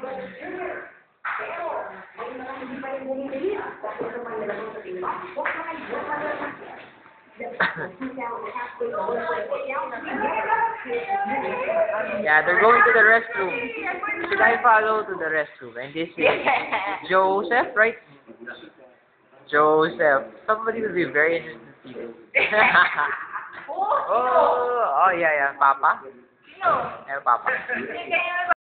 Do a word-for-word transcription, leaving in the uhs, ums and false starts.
Yeah, they're going to the restroom. Should I follow to the restroom? And this is Joseph, right? Joseph. Somebody will be very interested to see this. oh, oh, yeah, yeah. Papa? No. Yeah, Papa.